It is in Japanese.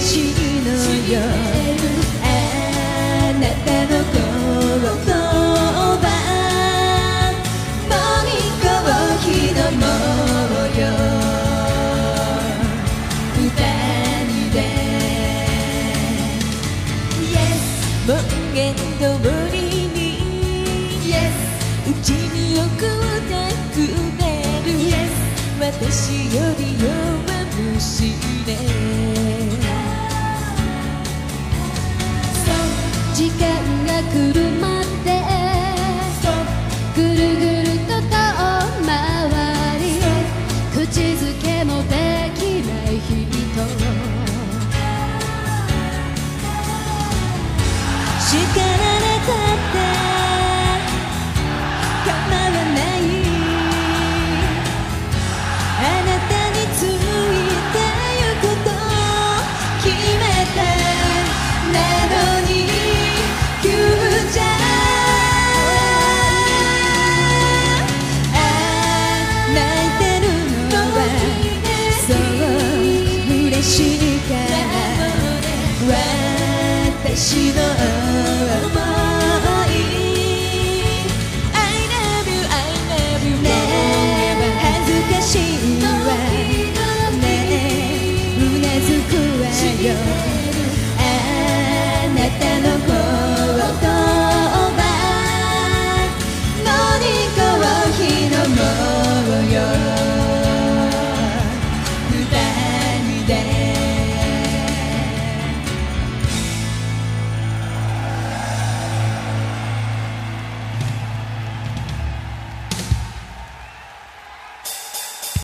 しいのよ。あなたの言葉もう飛行機の模様二人で Yes 門限通りに Yes うちに送ってくれる Yes 私より弱虫ね時間